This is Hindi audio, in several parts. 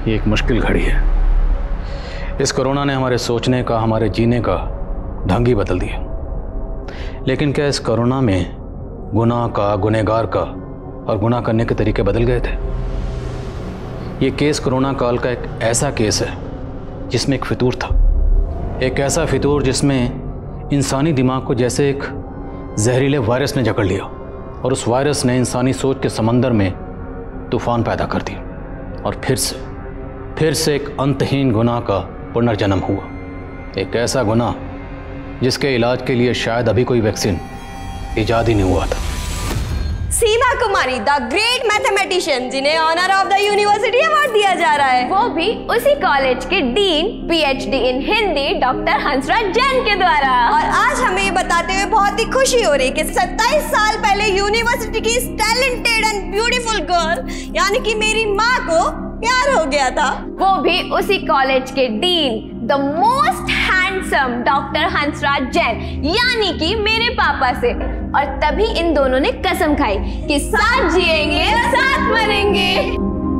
ये एक मुश्किल घड़ी है। इस कोरोना ने हमारे सोचने का, हमारे जीने का ढंग ही बदल दिया। लेकिन क्या इस कोरोना में गुनाह का, गुनहगार का और गुनाह करने के तरीके बदल गए थे? ये केस कोरोना काल का एक ऐसा केस है जिसमें एक फितूर था, एक ऐसा फितूर जिसमें इंसानी दिमाग को जैसे एक जहरीले वायरस ने जकड़ लिया और उस वायरस ने इंसानी सोच के समंदर में तूफान पैदा कर दिया और फिर से एक अंतहीन गुनाह का पुनर्जन्म हुआ। एक ऐसा गुनाह जिसके इलाज के लिए शायद अभी कोई वैक्सीन इजाद ही नहीं हुआ था। Seema Kumari, the great mathematician, जिन्हें honour of the university award दिया जा रहा है, वो भी उसी कॉलेज के dean, PhD in Hindi, doctor Hansraj Jain के द्वारा। और आज हमें ये बताते हुए बहुत ही खुशी हो रही है कि 27 साल पहले यूनिवर्सिटी की टैलेंटेड एंड ब्यूटीफुल गर्ल यानी कि मेरी माँ को प्यार हो गया था, वो भी उसी कॉलेज के dean, the most handsome doctor Hansraj Jain यानी कि मेरे पापा से। और तभी इन दोनों ने कसम खाई कि साथ जिएंगे, साथ मरेंगे।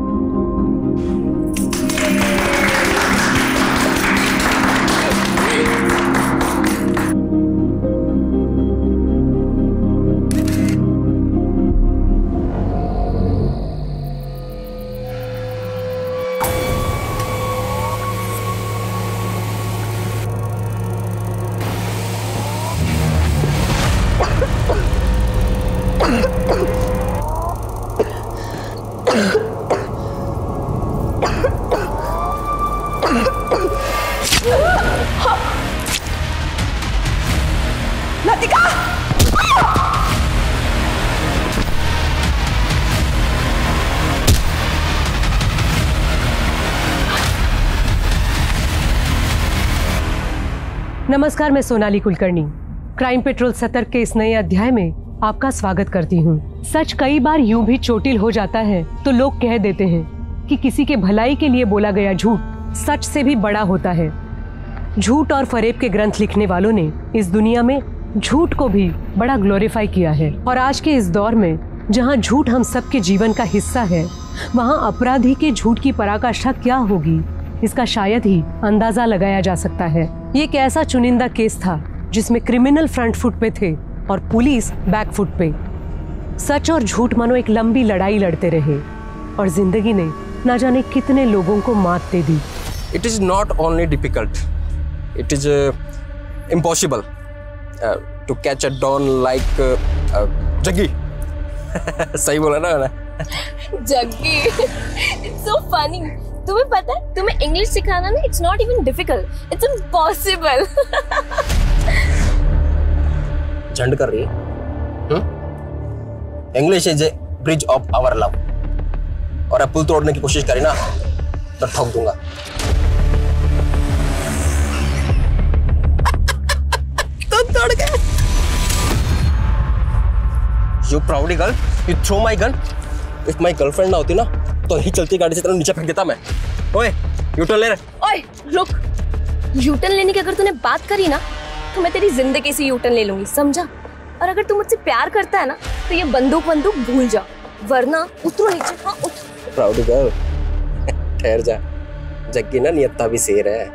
नमस्कार, मैं सोनाली कुलकर्णी क्राइम पेट्रोल सतर्क के इस नए अध्याय में आपका स्वागत करती हूँ। सच कई बार यूं भी चोटिल हो जाता है तो लोग कह देते हैं कि किसी के भलाई के लिए बोला गया झूठ सच से भी बड़ा होता है। झूठ और फरेब के ग्रंथ लिखने वालों ने इस दुनिया में झूठ को भी बड़ा ग्लोरीफाई किया है। और आज के इस दौर में जहाँ झूठ हम सबके जीवन का हिस्सा है, वहाँ अपराधी के झूठ की पराकाष्ठा क्या होगी, इसका शायद ही अंदाजा लगाया जा सकता है। ये एक ऐसा चुनिंदा केस था जिसमें क्रिमिनल फ्रंट फुट पे थे और पुलिस बैक फुट पे। सच और झूठ मानो एक लंबी लड़ाई लड़ते रहे और जिंदगी ने ना जाने कितने लोगों को मात दे दी। It is not only difficult, it is impossible to catch a don like Jaggi. सही बोला ना मैंने? Jaggi, it's so funny। तुम्हें पता है, तुम्हें इंग्लिश सिखाना ना, it's not even difficult, it's impossible। झंड कर रही है? English is a bridge of our love. और अब पुल तोड़ने की कोशिश करी ना तो ठोक दूंगा। तो तोड़ गए। You proud girl, you throw my gun। If my girlfriend ना होती ना तो ही चलती गाड़ी से तेरे नीचे फेंक देता मैं। ओए, यूटर्न ले रहे। ओए, रुक। यूटर्न लेने की अगर तूने बात करी ना तो मैं तेरी जिंदगी से यूटर्न ले लूंगी, समझा? और अगर तू मुझसे प्यार करता है ना तो ये बंदूक भूल जा, वरना उतरो नीचे। हाँ, उतर। प्राउड गर्ल, ठहर जा, जग्गी ना नियत्ता भी शेर है।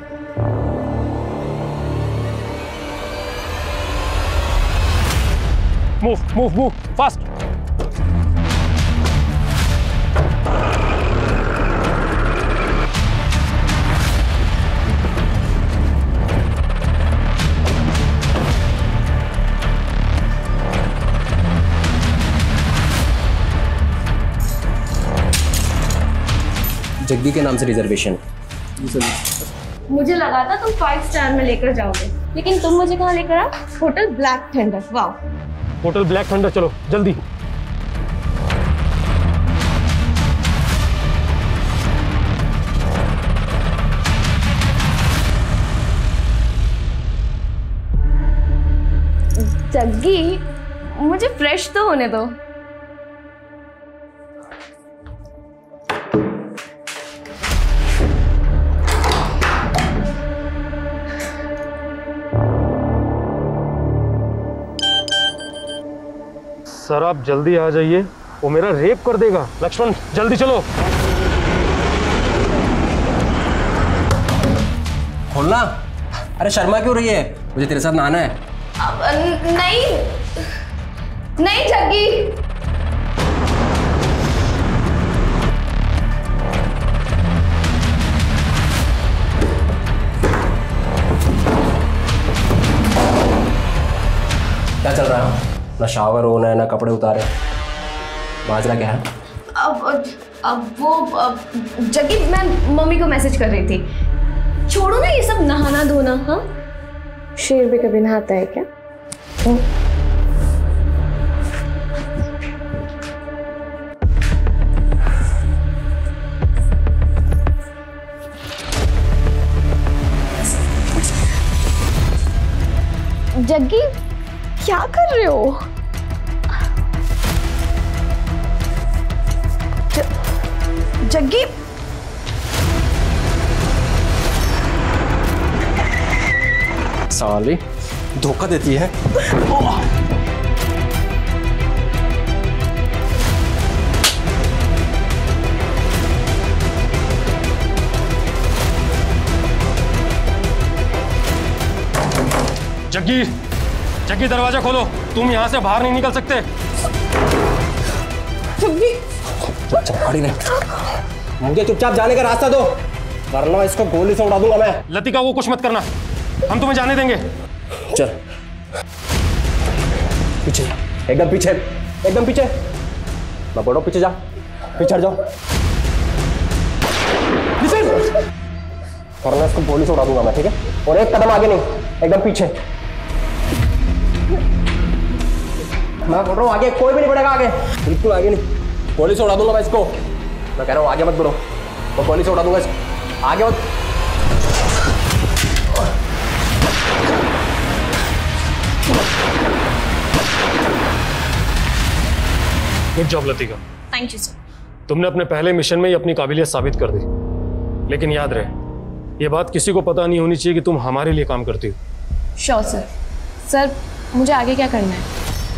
Move fast. जग्गी के नाम से रिजर्वेशन। मुझे लगा था तुम 5 स्टार में लेकर जाओगे, लेकिन तुम मुझे कहाँ लेकर आए? Hotel black thunder. वाह, होटल ब्लैक थंडर, चलो जल्दी। जग्गी, मुझे फ्रेश तो होने दो। सर आप जल्दी आ जाइए, वो मेरा रेप कर देगा। लक्ष्मण जल्दी चलो। खोलना। अरे शर्मा क्यों रही है, मुझे तेरे साथ नहाना है। नहीं नहीं जग्गी, क्या चल रहा है? ना शावर होना है ना कपड़े उतारे, माजरा क्या है? अब वो जग्गी, मैं मम्मी को मैसेज कर रही थी। छोड़ो ना ये सब नहाना धोना। हाँ, शेर भी कभी नहाता है क्या? जग्गी क्या कर रहे हो? जग्गी साली धोखा देती है। जग्गी, जग्गी दरवाजा खोलो, तुम यहाँ से बाहर नहीं निकल सकते। मुझे चुपचाप जाने का रास्ता दो, वरना इसको गोली से उड़ा दूंगा मैं। लतिका को कुछ मत करना, हम तुम्हें जाने देंगे। चल पीछे, एकदम पीछे, एकदम पीछे। मैं बोलो पीछे जा, पीछे हट जाओ, वरना इसको गोली से उड़ा दूंगा मैं, ठीक है? और एक कदम आगे नहीं, एकदम पीछे। मैं बोल रहा हूँ आगे कोई भी नहीं बढ़ेगा, आगे बिल्कुल आगे नहीं, गोली से उड़ा दूंगा मैं इसको। मैं कह रहा हूँ आगे मत बढ़ो, मैं गोली से उड़ा दूंगा इसको, आगे मत। Good job Latika. Thank you sir. तुमने अपने पहले मिशन में ही अपनी काबिलियत साबित कर दी, लेकिन याद रहे ये बात किसी को पता नहीं होनी चाहिए कि तुम हमारे लिए काम करती हो। Sure sir. सर मुझे आगे क्या करना है?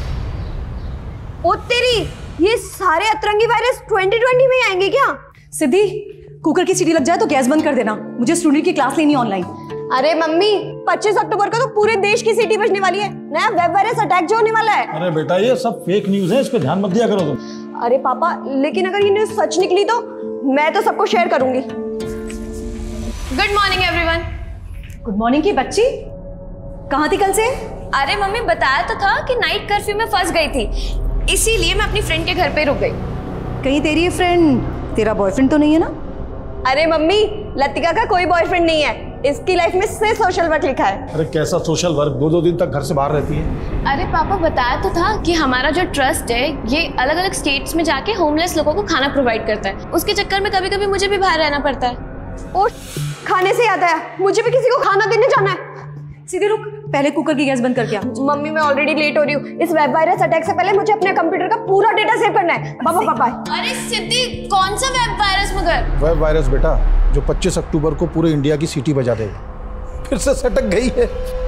ओ तेरी, ये सारे अतरंगी वायरस 2020 में आएंगे क्या? सिद्धि, कुकर की सीटी लग जाए तो गैस बंद कर देना, मुझे स्टूडेंट की क्लास लेनी ऑनलाइन। अरे मम्मी, 25 अक्टूबर को तो पूरे देश की सीटी बजने वाली है, नया वेब वायरस अटैक जो होने वाला है। अरे बेटा ये सब फेक न्यूज है, इस पे ध्यान मत दिया करो तुम। अरे पापा, लेकिन अगर ये न्यूज सच निकली तो मैं तो सबको शेयर करूंगी। Good morning everyone. Good morning की बच्ची, कहाँ थी कल से? अरे मम्मी, बताया तो था कि नाइट कर्फ्यू में फंस गई थी, इसीलिए मैं अपनी फ्रेंड के घर पे रुक गई। कहीं तेरी ये फ्रेंड तेरा बॉयफ्रेंड तो नहीं है ना? अरे मम्मी, लतिका का कोई बॉयफ्रेंड नहीं है, इसकी लाइफ में सिर्फ सोशल वर्क लिखा है। अरे कैसा सोशल वर्क, 2-2 दिन तक घर से बाहर रहती है। अरे पापा, बताया तो था कि हमारा जो ट्रस्ट है ये अलग अलग स्टेट्स में जाके होमलेस लोगों को खाना प्रोवाइड करता है, उसके चक्कर में कभी कभी मुझे भी बाहर रहना पड़ता है। और खाने से याद आया, मुझे भी किसी को खाना देने जाना है। सीधे रुक, पहले कुकर की गैस बंद कर क्या? मम्मी मैं ऑलरेडी लेट हो रही हूँ, इस वेब वायरस अटैक से पहले मुझे अपने कंप्यूटर का पूरा डेटा सेव करना है। पापा पापा। अरे सिद्धि, कौन सा वेब वायरस मगर? वेब वायरस बेटा, जो 25 अक्टूबर को पूरे इंडिया की सीटी बजा देगा। फिर से सटक गई है।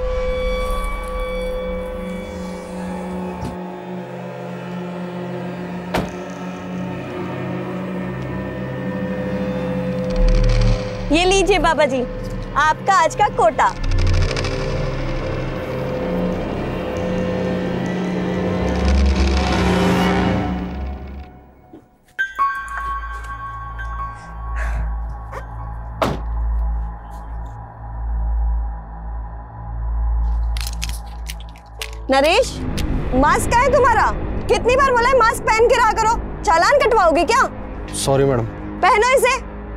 ये लीजिए बाबा जी, आपका आज का कोटा। नरेश, मास्क क्या है तुम्हारा? कितनी बार बोला है मास्क पहन के रहा करो, चालान कटवाओगे क्या? Sorry madam. पहनो इसे।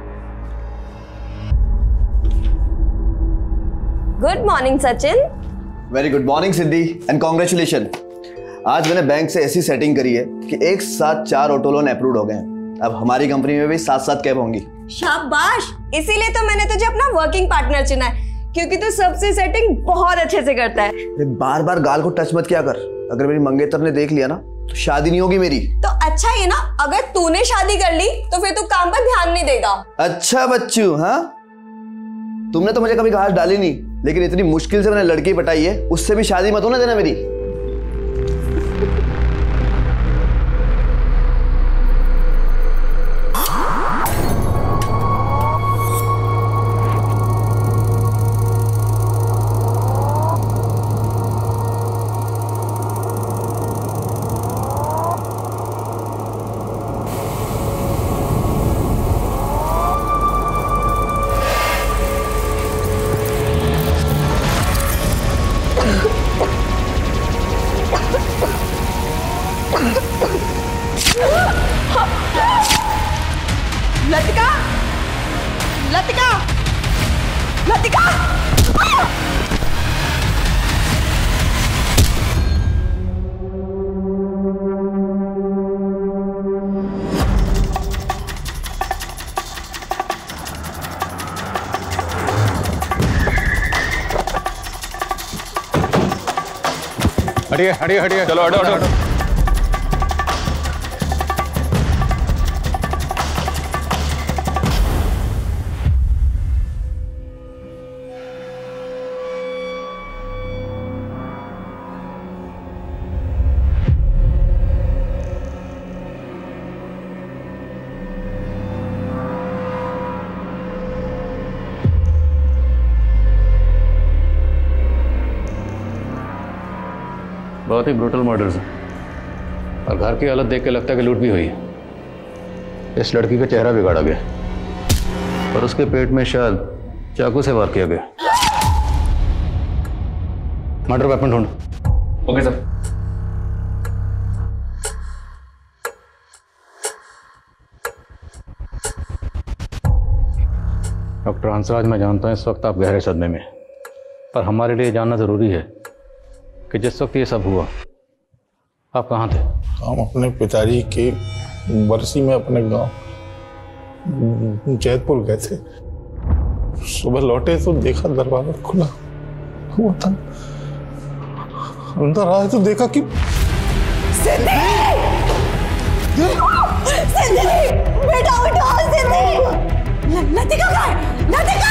Good morning Sachin. Very good morning Siddhi and congratulation. आज मैंने बैंक से ऐसी सेटिंग करी है कि एक साथ 4 ऑटो लोन अप्रूव हो गए हैं। अब हमारी कंपनी में भी 7-7 कैब होंगी। शाबाश, इसीलिए तो मैंने तुझे अपना वर्किंग पार्टनर चुना है, क्योंकि तू सबसे सेटिंग बहुत अच्छे से करता है। बार बार गाल को टच मत किया कर, अगर मेरी मंगेतर ने देख लिया ना तो शादी नहीं होगी मेरी। तो अच्छा ये ना, अगर तूने शादी कर ली तो फिर तू काम पर ध्यान नहीं देगा। अच्छा बच्चू, हाँ तुमने तो मुझे कभी घास डाली नहीं, लेकिन इतनी मुश्किल से मैंने लड़की पटाई है, उससे भी शादी मत होने देना मेरी। लतिका, लतिका! हटिए हटिए हटिए, चलो हटो हटो। बहुत ही ब्रूटल मर्डर्स हैं और घर की हालत देख के लगता है कि लूट भी हुई है। इस लड़की का चेहरा बिगाड़ा गया और उसके पेट में शायद चाकू से वार किया गया। मर्डर वेपन ढूंढ। Okay sir. डॉक्टर हंसराज, मैं जानता हूं इस वक्त आप गहरे सदमे में, पर हमारे लिए जानना जरूरी है कि जिस वक्त ये सब हुआ आप कहाँ थे? हम अपने पिताजी की बरसी में अपने गांव जैतपुर गए थे। सुबह लौटे तो देखा दरवाजा खुला हुआ था। अंदर आए तो देखा कि सिद्धि! सिद्धि! बेटा उठो सिद्धि! लतिका कहाँ है? लतिका!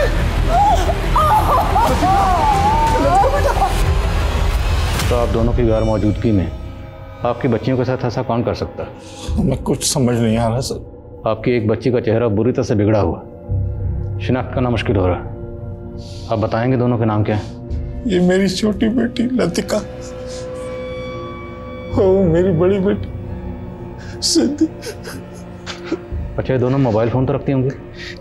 तो आप दोनों की गैर मौजूदगी में आपकी बच्चियों के साथ ऐसा कौन कर सकता है? हमें कुछ समझ नहीं आ रहा सर। आपकी एक बच्ची का चेहरा बुरी तरह से बिगड़ा हुआ, शिनाख्त करना मुश्किल हो रहा है। आप बताएंगे दोनों के नाम क्या हैं? ये मेरी छोटी बेटी लतिका, वो मेरी बड़ी बेटी सिद्धि। अच्छा, ये दोनों मोबाइल फ़ोन तो रखती होंगी?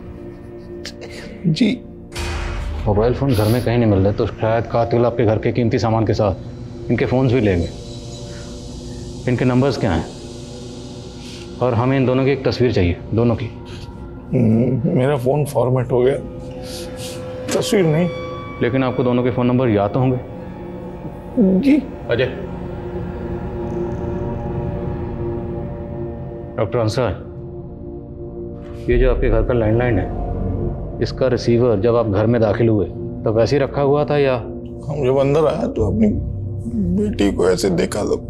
जी। मोबाइल फ़ोन घर में कहीं नहीं मिल रहे, तो शायद कातिल आपके घर के कीमती सामान के साथ इनके फ़ोन्स भी लेंगे। इनके नंबर्स क्या हैं? और हमें इन दोनों की एक तस्वीर चाहिए, दोनों की। मेरा फ़ोन फॉर्मेट हो गया, तस्वीर नहीं। लेकिन आपको दोनों के फ़ोन नंबर याद तो होंगे? जी। अजय, डॉक्टर हंसराज, ये जो आपके घर का लैंडलाइन है, इसका रिसीवर जब आप घर में दाखिल हुए तो वैसे ही रखा हुआ था या? हम जब अंदर आए तो अपनी बेटी को ऐसे देखा तो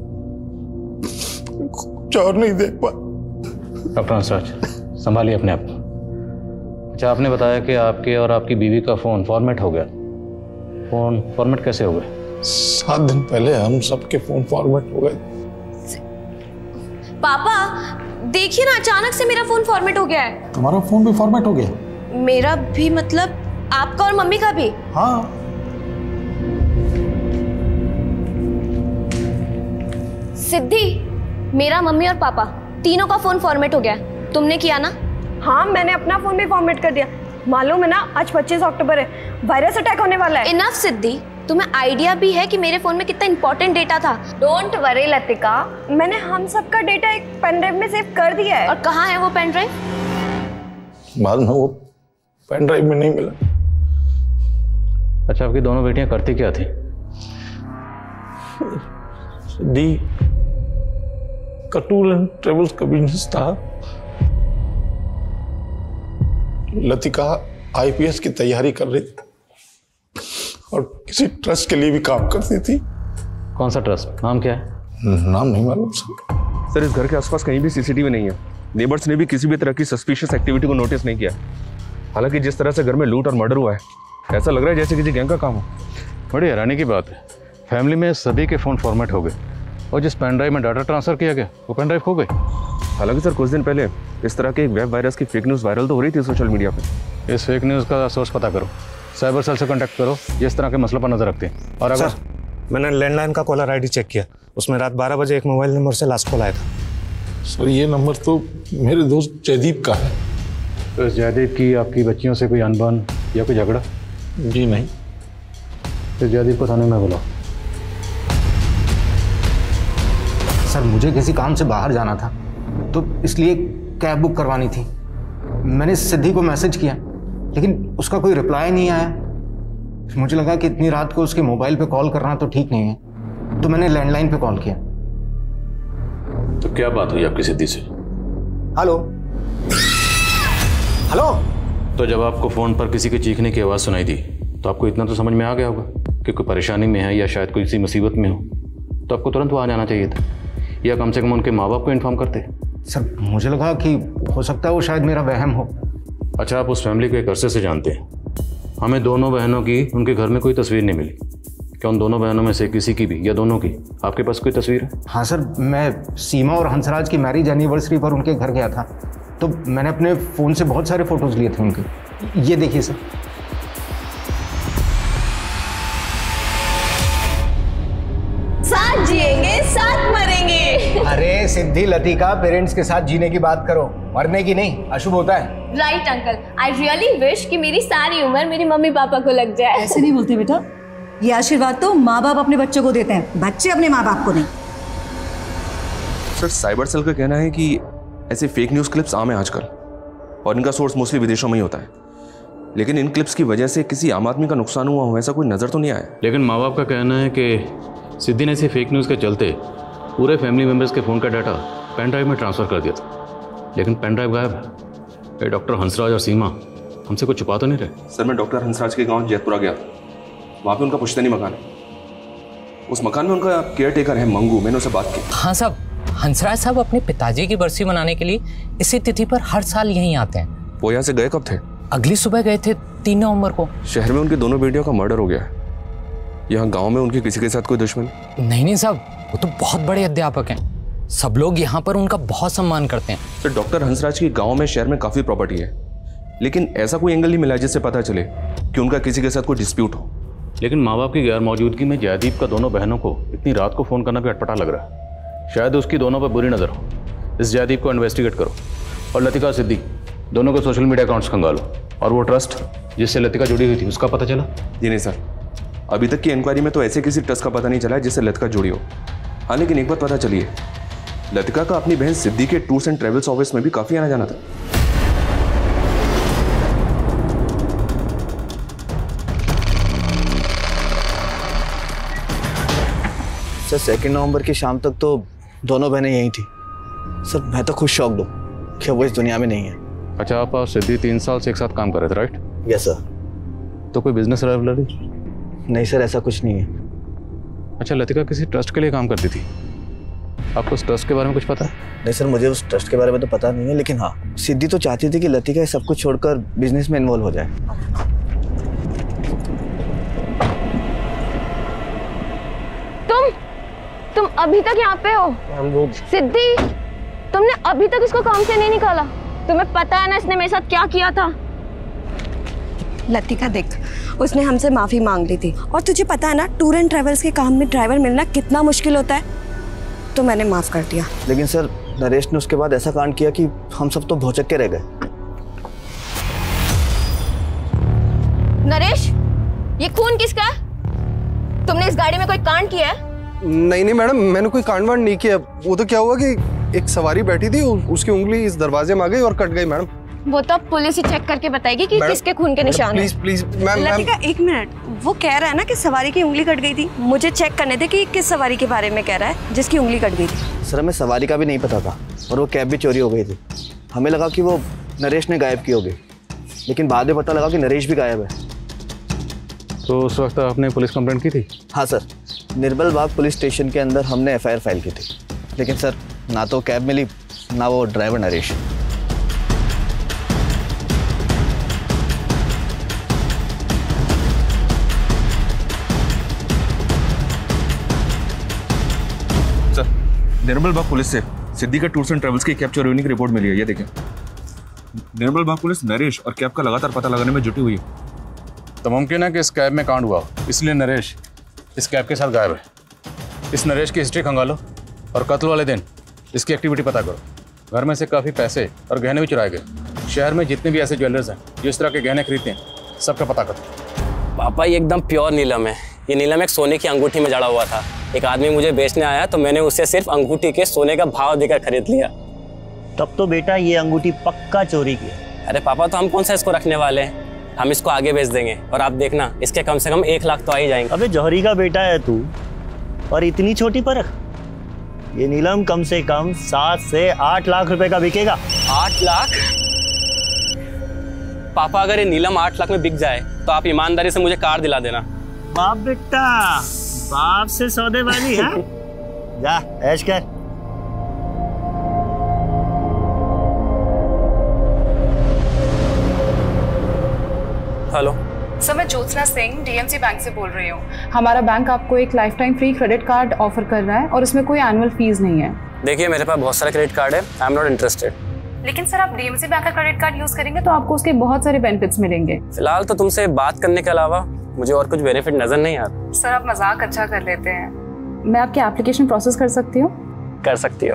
कुछ और नहीं देख पाया। डॉक्टर हंसराज, संभालिए अपने आप को। अच्छा, आपने बताया कि आपके और आपकी बीवी का फ़ोन फॉर्मेट हो गया। फ़ोन फॉर्मेट कैसे हो गए? 7 दिन पहले हम सबके फ़ोन फॉर्मेट हो गए। पापा देखिए ना, अचानक से मेरा फोन फॉर्मेट हो गया है। तुम्हारा फ़ोन भी फॉर्मेट हो गया? मेरा भी मतलब आपका और मम्मी का भी? हाँ। सिद्धि, मेरा, मम्मी और पापा तीनों का फोन फॉर्मेट हो गया। तुमने किया ना? हाँ, मैंने अपना फोन भी फॉर्मेट कर दिया। मालूम है ना, आज 25 अक्टूबर है, वायरस अटैक होने वाला है। इनफ सिद्धि, तुम्हें आइडिया भी है कि मेरे फोन में कितना इंपॉर्टेंट डेटा था। डोंट वरी लतिका, मैंने हम सब का डेटा एक पेन ड्राइव में सेव कर दिया है। और कहाँ है वो पेन ड्राइव? बाद में वो पेन ड्राइव में नहीं मिला। अच्छा, आपकी दोनों बेटियां करती क्या थी? दी का टूर एंड ट्रेवल्स का बिजनेस था। लतिका आईपीएस की तैयारी कर रही थी और किसी ट्रस्ट के लिए भी काम करती थी। कौन सा ट्रस्ट? नाम क्या है? नाम नहीं मालूम सर। इस घर के आसपास कहीं भी सीसीटीवी नहीं है। नेबर्स ने भी किसी भी तरह की सस्पिशियस एक्टिविटी को नोटिस नहीं किया। हालांकि जिस तरह से घर में लूट और मर्डर हुआ है, ऐसा लग रहा है जैसे किसी गैंग का काम हो। बड़ी हैरानी की बात है, फैमिली में सभी के फ़ोन फॉर्मेट हो गए और जिस पेन ड्राइव में डाटा ट्रांसफ़र किया गया वो पेन ड्राइव खो गई। हालांकि सर, कुछ दिन पहले इस तरह के एक वेब वायरस की फेक न्यूज़ वायरल तो हो रही थी सोशल मीडिया पे। इस फेक न्यूज़ का सोर्स पता करो, साइबर सेल से कॉन्टैक्ट करो, जिस तरह के मसलों पर नजर रखते हैं। और अगर मैंने लैंडलाइन का कॉलर आईडी चेक किया, उसमें रात 12 बजे एक मोबाइल नंबर से लास्ट कॉल आया था। सर, ये नंबर तो मेरे दोस्त जयदीप का है। तो इस जयदीप की आपकी बच्चियों से कोई अनबन या कोई झगड़ा? जी नहीं। तो जयदीप को थाने में बुलाओ। सर, मुझे किसी काम से बाहर जाना था तो इसलिए कैब बुक करवानी थी। मैंने सिद्धि को मैसेज किया लेकिन उसका कोई रिप्लाई नहीं आया। मुझे लगा कि इतनी रात को उसके मोबाइल पे कॉल करना तो ठीक नहीं है, तो मैंने लैंडलाइन पे कॉल किया। तो क्या बात हुई आपकी सिद्धि से? Hello hello. तो जब आपको फोन पर किसी के चीखने की आवाज़ सुनाई दी तो आपको इतना तो समझ में आ गया होगा कि कोई परेशानी में है या शायद कोई किसी मुसीबत में हो, तो आपको तुरंत वहाँ जाना चाहिए था, या कम से कम उनके माँ बाप को इन्फॉर्म करते। सर मुझे लगा कि हो सकता है वो शायद मेरा वहम हो। अच्छा, आप उस फैमिली को एक अरसे से जानते हैं। हमें दोनों बहनों की उनके घर में कोई तस्वीर नहीं मिली। क्या उन दोनों बहनों में से किसी की भी या दोनों की आपके पास कोई तस्वीर है? हाँ सर, मैं सीमा और हंसराज की मैरिज एनिवर्सरी पर उनके घर गया था, तो मैंने अपने फ़ोन से बहुत सारे फोटोज लिए थे उनके। ये देखिए सर। साथ जिएंगे साथ मरेंगे। अरे सिद्धि लतिका, पेरेंट्स के साथ जीने की बात करो, मरने की नहीं, अशुभ होता है। Right uncle, I really wish कि मेरी सारी उम्र मेरी मम्मी पापा को लग जाए। ऐसे नहीं बोलते बेटा, ये आशीर्वाद तो माँ बाप अपने बच्चों को देते हैं, बच्चे अपने माँ बाप को नहीं। सर साइबर सेल का कहना है कि ऐसे फेक न्यूज़ क्लिप्स आम है आजकल, और इनका सोर्स मोस्टली विदेशों में ही होता है। लेकिन इन क्लिप्स की वजह से किसी आम आदमी का नुकसान हुआ हो ऐसा कोई नज़र तो नहीं आया। लेकिन माँ बाप का कहना है कि सिद्धि ने ऐसे फेक न्यूज़ के चलते पूरे फैमिली मेम्बर्स के फ़ोन का डाटा पेन ड्राइव में ट्रांसफ़र कर दिया था, लेकिन पेन ड्राइव गायब है। ये डॉक्टर हंसराज और सीमा हमसे कुछ छुपा तो नहीं रहे? सर मैं डॉक्टर हंसराज के गाँव जैतपुरा गया था, वहाँ पे उनका पुश्तैनी मकान है। उस मकान में उनका केयर टेकर है मंगू, मैंने उससे बात की। हाँ साहब, हंसराज साहब अपने पिताजी की बरसी मनाने के लिए इसी तिथि पर हर साल यहीं आते हैं। वो यहाँ से गए कब थे? अगली सुबह गए थे 3 नवंबर को। शहर में उनके दोनों बेटियों का मर्डर हो गया है। यहाँ गांव में उनके किसी के साथ कोई दुश्मनी? नहीं साहब, वो तो बहुत बड़े अध्यापक हैं, सब लोग यहाँ पर उनका बहुत सम्मान करते हैं। सर डॉक्टर हंसराज की गाँव में शहर में काफ़ी प्रॉपर्टी है, लेकिन ऐसा कोई एंगल नहीं मिला जिससे पता चले कि उनका किसी के साथ कोई डिस्प्यूट हो। लेकिन माँ बाप की गैर मौजूदगी में जयदीप का दोनों बहनों को इतनी रात को फ़ोन करना भी अटपटा लग रहा है। शायद उसकी दोनों पर बुरी नज़र हो। इस जयदीप को इन्वेस्टिगेट करो और लतिका सिद्धि दोनों को सोशल मीडिया अकाउंट्स खंगालो, और वो ट्रस्ट जिससे लतिका जुड़ी हुई थी उसका पता चला? जी नहीं सर, अभी तक की इंक्वायरी में तो ऐसे किसी ट्रस्ट का पता नहीं चला है जिससे लतिका जुड़ी हो। हाँ लेकिन एक बात पता चली है, लतिका का अपनी बहन सिद्धि के टूर्स एंड ट्रेवल्स ऑफिस में भी काफ़ी आना जाना था। सर 2 नवंबर की शाम तक तो दोनों बहनें यहीं थी। सर मैं तो खुद शॉक्ड हूँ कि वो इस दुनिया में नहीं है। अच्छा, आप और सिद्धि 3 साल से एक साथ काम कर रहे थे, राइट? Yes sir. तो कोई बिजनेस राइवलरी? नहीं सर, ऐसा कुछ नहीं है। अच्छा, लतिका किसी ट्रस्ट के लिए काम करती थी, आपको उस ट्रस्ट के बारे में कुछ पता है? नहीं सर, मुझे उस ट्रस्ट के बारे में तो पता नहीं है, लेकिन हाँ सिद्धि तो चाहती थी कि लतिका सब कुछ छोड़कर बिजनेस में इन्वॉल्व हो जाए। तुम अभी तक यहाँ पे हो? सिद्धि, तुमने अभी तक इसको काम से नहीं निकाला? तुम्हें पता है ना इसने मेरे साथ क्या किया था? लतिका देख, उसने हमसे माफी मांग ली थी, और तुझे पता है ना टूर एंड ट्रेवल्स के काम में ड्राइवर मिलना कितना मुश्किल होता है, तो मैंने माफ कर दिया। लेकिन सर नरेश ने उसके बाद ऐसा कांड किया कि हम सब तो भौचक के रह गए। नरेश, ये खून किसका है? तुमने इस गाड़ी में कोई कांड किया है? नहीं मैडम, मैंने कोई कांड वांड नहीं किया। वो तो क्या हुआ कि एक सवारी बैठी थी, उसकी उंगली इस दरवाजे में आ गई और कट गई मैडम। वो तो पुलिस ही चेक करके बताएगी कि किसके खून के निशान हैं। Please ma'am. लतिका 1 मिनट, वो कह रहा है ना कि सवारी की उंगली कट गई थी। मुझे चेक करने दे कि किस सवारी के बारे में कह रहा है जिसकी उंगली कट गई थी। सर हमें सवारी का भी नहीं पता था, और वो कैब भी चोरी हो गई थी। हमें लगा कि वो नरेश ने गायब की होगी, लेकिन बाद में पता लगा कि नरेश भी गायब है। तो उस वक्त आपने पुलिस कंप्लेंट की थी? हाँ sir, Nirmal Bagh police station के अंदर हमने FIR फाइल की थी, लेकिन सर ना तो कैब मिली ना वो driver Naresh. Sir Nirmal Bagh police से सिद्धि का टूर्स एंड ट्रेवल्स की कैब चोरी होने की रिपोर्ट मिली है, ये देखें। निर्मल बाग पुलिस नरेश और कैब का लगातार पता लगाने में जुटी हुई है। तो मुमकिन है कि इस कैब में कांड हुआ, इसलिए नरेश इस कैब के साथ गायब है। इस नरेश की हिस्ट्री खंगालो और कत्ल वाले दिन इसकी एक्टिविटी पता करो। घर में से काफ़ी पैसे और गहने भी चुराए गए। शहर में जितने भी ऐसे ज्वेलर्स हैं जो इस तरह के गहने खरीदते हैं, सबका पता करो। पापा ये एकदम प्योर नीलम है। ये नीलम एक सोने की अंगूठी में जड़ा हुआ था। एक आदमी मुझे बेचने आया तो मैंने उसे सिर्फ अंगूठी के सोने का भाव देकर खरीद लिया। तब तो बेटा ये अंगूठी पक्का चोरी की है। अरे पापा, तो हम कौन सा इसको रखने वाले हैं? हम इसको आगे भेज देंगे और आप देखना इसके कम से कम 1 लाख तो आ ही जाएंगे। अबे जौहरी का बेटा है तू और इतनी छोटी परख। ये नीलम कम से कम 7 से 8 लाख रुपए का बिकेगा। 8 लाख? पापा अगर ये नीलम 8 लाख में बिक जाए तो आप ईमानदारी से मुझे कार दिला देना। बाप बेटा बाप से सौदेबाजी है। जा ऐश कर। हेलो सर, मैं ज्योत्सना सिंह डीएमसी बैंक से बोल रही हूँ। हमारा बैंक आपको एक life time free credit card offer कर रहा है और इसमें कोई एनुअल फीस नहीं है। देखिए मेरे पास बहुत सारे क्रेडिट कार्ड है, आई एम नॉट इंटरेस्टेड। लेकिन सर आप डीएमसी बैंक का क्रेडिट कार्ड यूज करेंगे तो आपको उसके बहुत सारे बेनिफिट्स मिलेंगे। फिलहाल तो तुमसे बात करने के अलावा मुझे और कुछ बेनिफिट नजर नहीं आता। सर आप मजाक अच्छा कर लेते हैं। मैं आपकी एप्लीकेशन प्रोसेस कर सकती हूँ? कर सकती हो।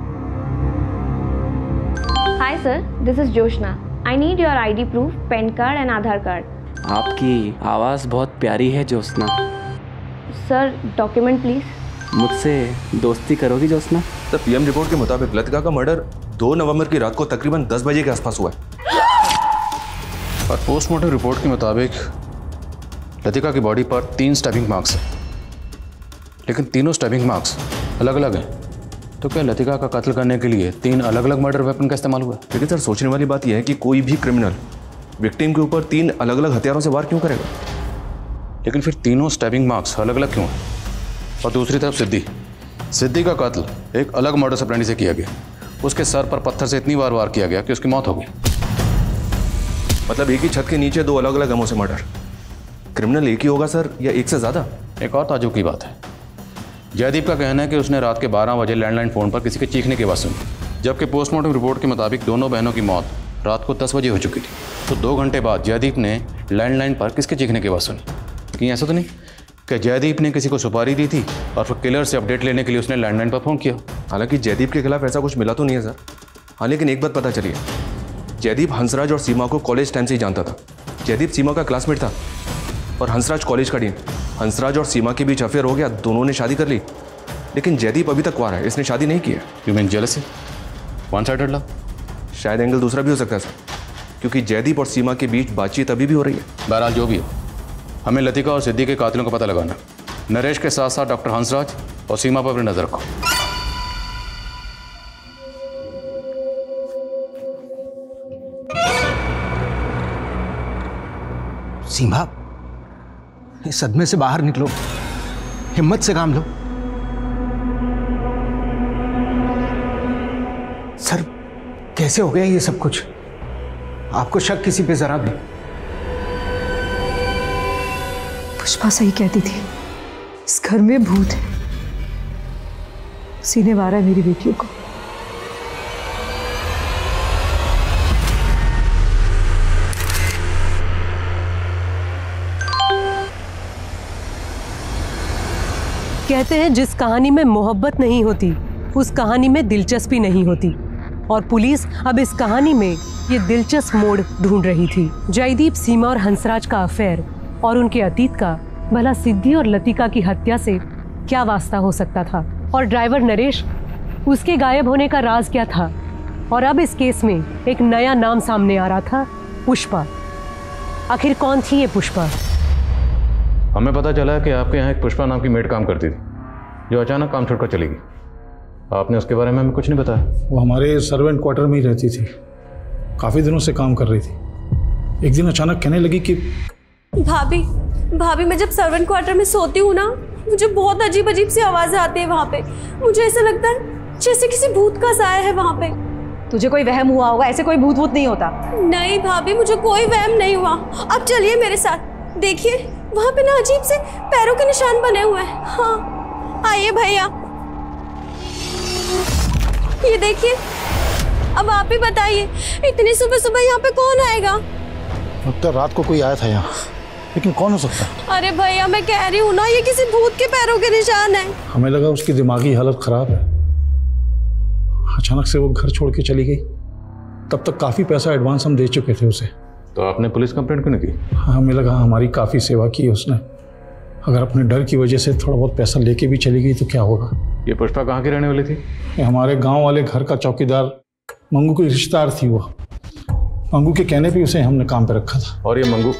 Hi sir, this is Joshna. I need your ID proof, PAN card and Aadhaar card. आपकी आवाज़ बहुत प्यारी है जोशना। Sir document please. मुझसे दोस्ती करोगी जोशना? तो पीएम रिपोर्ट के मुताबिक लतिका का मर्डर 2 नवंबर की रात को तकरीबन 10 बजे के आसपास हुआ है। और पोस्टमार्टम रिपोर्ट के मुताबिक लतिका की बॉडी पर 3 स्टैबिंग मार्क्स हैं, लेकिन तीनों स्टैबिंग मार्क्स अलग अलग हैं। तो क्या लतिका का कत्ल करने के लिए 3 अलग अलग मर्डर वेपन का इस्तेमाल हुआ? लेकिन सर सोचने वाली बात यह है कि कोई भी क्रिमिनल विक्टिम के ऊपर 3 अलग अलग हथियारों से वार क्यों करेगा? लेकिन फिर तीनों स्टैबिंग मार्क्स अलग अलग क्यों हैं? और दूसरी तरफ सिद्धि का कत्ल एक अलग मर्डर ऑपरेंडी से किया गया। उसके सर पर पत्थर से इतनी बार वार किया गया कि उसकी मौत हो गई। मतलब एक ही छत के नीचे 2 अलग अलग गमों से मर्डर। क्रिमिनल एक ही होगा सर या एक से ज़्यादा? एक और ताज्जुब की बात है, जयदीप का कहना है कि उसने रात के 12 बजे लैंडलाइन फ़ोन पर किसी के चीखने की आवाज़ सुनी, जबकि पोस्टमार्टम रिपोर्ट के मुताबिक दोनों बहनों की मौत रात को 10 बजे हो चुकी थी। तो 2 घंटे बाद जयदीप ने लैंडलाइन पर किसके चीखने की आवाज़ सुनी? कहीं ऐसा तो नहीं कि जयदीप ने किसी को सुपारी दी थी और फिर किलर से अपडेट लेने के लिए उसने लैंडलाइन पर फ़ोन किया? हालांकि जयदीप के खिलाफ ऐसा कुछ मिला तो नहीं है सर। हाँ, लेकिन एक बात पता चली है, जयदीप हंसराज और सीमा को कॉलेज टाइम से ही जानता था। जयदीप सीमा का क्लासमेट था और हंसराज कॉलेज का डीन। हंसराज और सीमा के बीच अफेयर हो गया, दोनों ने शादी कर ली, लेकिन जयदीप अभी तक कुंवारा है, इसने शादी नहीं की है। You mean jealousy? One sided love? शायद एंगल दूसरा भी हो सकता है सर, क्योंकि जयदीप और सीमा के बीच बातचीत अभी भी हो रही है। बहरहाल जो भी हो, हमें लतिका और सिद्धि के कातिलों का पता लगाना। नरेश के साथ साथ डॉक्टर हंसराज और सीमा पर अपनी नजर रखो। सीमा, इस सदमे से बाहर निकलो, हिम्मत से काम लो। सर कैसे हो गया ये सब कुछ? आपको शक किसी पे जरा भी? पुष्पा सही कहती थी, इस घर में भूत है, सीने मारा है मेरी बेटियों को। कहते हैं जिस कहानी में मोहब्बत नहीं होती उस कहानी में दिलचस्पी नहीं होती, और पुलिस अब इस कहानी में ये दिलचस्प मोड़ ढूंढ रही थी। जयदीप, सीमा और हंसराज का अफेयर और उनके अतीत का भला सिद्धि और लतिका की हत्या से क्या वास्ता हो सकता था? और ड्राइवर नरेश, उसके गायब होने का राज क्या था? और अब इस केस में एक नया नाम सामने आ रहा था, पुष्पा। आखिर कौन थी ये पुष्पा? हमें पता चला है कि आपके यहाँ एक पुष्पा नाम की मेड काम करती थी, जो अचानक काम छोड़कर चली गई। आपने उसके बारे में हमें कुछ नहीं बताया। वो हमारे सर्वेंट क्वार्टर में ही रहती थी, काफ़ी दिनों से काम कर रही थी। एक दिन अचानक कहने लगी कि भाभी मैं जब सर्वेंट क्वार्टर में सोती हूँ ना, मुझे बहुत अजीब अजीब सी आवाज़ें आती है वहाँ पे। मुझे ऐसा लगता है जैसे किसी भूत का साया है वहाँ पे। तुझे कोई वहम हुआ होगा, ऐसे कोई भूत वूत नहीं होता। नहीं भाभी, मुझे कोई वहम नहीं हुआ। अब चलिए मेरे साथ, देखिए वहाँ पे ना अजीब से पैरों के निशान बने हुए हैं। हाँ आइए भैया, ये देखिए। अब आप ही बताइए, इतनी सुबह सुबह यहाँ पे कौन आएगा? अब तो रात को कोई आया था यहाँ, लेकिन कौन हो सकता है? अरे भैया मैं कह रही हूँ ना, ये किसी भूत के पैरों के निशान है। हमें लगा उसकी दिमागी हालत खराब है, अचानक से वो घर छोड़ के चली गई। तब तक काफी पैसा एडवांस हम दे चुके थे उसे। तो आपने पुलिस कंप्लेंट क्यों नहीं की? हमें लगा हमारी काफी सेवा की उसने, अगर अपने डर की वजह से थोड़ा बहुत पैसा लेके भी चली गई तो क्या होगा। ये पुष्पा कहाँ की रहने वाली थी? ये हमारे गांव वाले घर का चौकीदार मंगू की रिश्तेदार थी। वो मंगू के कहने पे उसे हमने काम पे रखा था। और ये मंगू,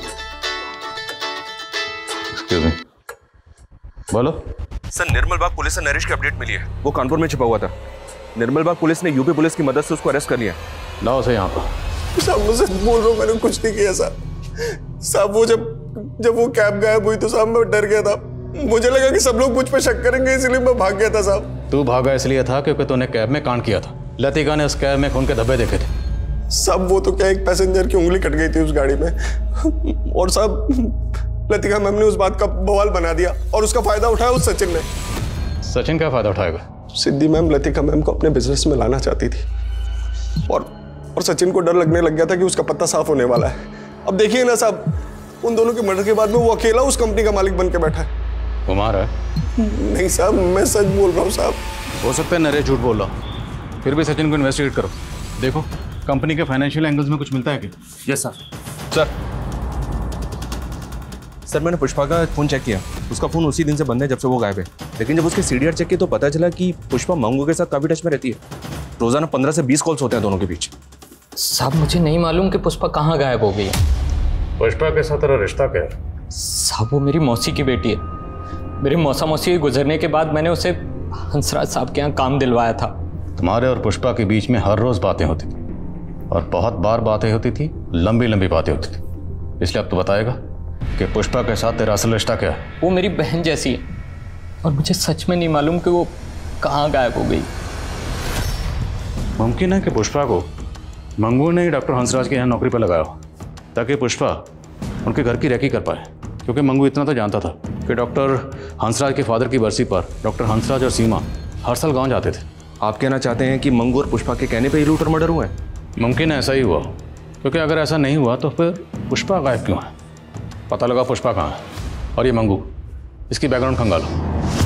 बोलो सर, निर्मल बाग पुलिस से नरेश की अपडेट मिली है। वो कानपुर में छिपा हुआ था। निर्मल बाग पुलिस ने यूपी पुलिस की मदद से उसको अरेस्ट कर लिया। लाओ उसे यहाँ पर। साहब मुझे बोल रहा हूँ, मैंने कुछ नहीं किया साहब। वो जब वो कैब गायब हुई तो साहब मैं डर गया था। मुझे लगा कि सब लोग मुझ पर शक करेंगे, इसलिए मैं भाग गया था साहब। तू भागा इसलिए था क्योंकि तूने कैब में कांड किया था। लतिका ने उस कैब में खून के धब्बे देखे थे। साहब वो तो क्या, एक पैसेंजर की उंगली कट गई थी उस गाड़ी में, और साहब लतिका मैम ने उस बात का बवाल बना दिया और उसका फायदा उठाया उस सचिन ने। सचिन क्या फायदा उठाएगा? सिद्धि मैम लतिका मैम को अपने बिजनेस में लाना चाहती थी, और सचिन को डर लगने लग गया था कि उसका पत्ता साफ होने वाला है। अब देखिए ना साहब, उन दोनों के मर्डर के बाद में वो अकेला उस कंपनी का मालिक बन के बैठा है। कुमार है? नहीं साहब, मैं सच बोल रहा हूँ साहब। हो सकता है नरेश झूठ बोल रहा, फिर भी सचिन को इन्वेस्टिगेट करो। देखो कंपनी के फाइनेंशियल एंगल्स में कुछ मिलता है क्या? Yes sir. सर मैंने पुष्पा का फ़ोन चेक किया, उसका फ़ोन उसी दिन से बंद है जब से वो गायब है। लेकिन जब उसके सीडीआर चेक किया तो पता चला कि पुष्पा मंगू के साथ काफ़ी टच में रहती है। रोज़ाना 15 से 20 कॉल्स होते हैं दोनों के बीच। साहब मुझे नहीं मालूम कि पुष्पा कहाँ गायब हो गई है। पुष्पा के साथ तेरा रिश्ता क्या है? साहब वो मेरी मौसी की बेटी है। मेरी मौसी के गुजरने के बाद मैंने उसे हंसराज साहब के यहाँ काम दिलवाया था। तुम्हारे और पुष्पा के बीच में हर रोज़ बातें होती थी, और बहुत बार बातें होती थी, लंबी लंबी बातें होती थी। इसलिए अब तो बताएगा कि पुष्पा के साथ तेरा असल रिश्ता क्या है? वो मेरी बहन जैसी है, और मुझे सच में नहीं मालूम कि वो कहाँ गायब हो गई। मुमकिन है कि पुष्पा को मंगू ने डॉक्टर हंसराज के यहाँ नौकरी पर लगाया हो, ताकि पुष्पा उनके घर की रेकी कर पाए। क्योंकि मंगू इतना तो जानता था कि डॉक्टर हंसराज के फादर की बरसी पर डॉक्टर हंसराज और सीमा हर साल गाँव जाते थे। आप कहना चाहते हैं कि मंगू और पुष्पा के कहने पर ही लूट और मर्डर हुआ है? मुमकिन है ऐसा ही हुआ, क्योंकि अगर ऐसा नहीं हुआ तो फिर पुष्पा गायब क्यों है? पता लगा पुष्पा कहाँ है। और ये मंगू, इसकी बैकग्राउंड खंगालो।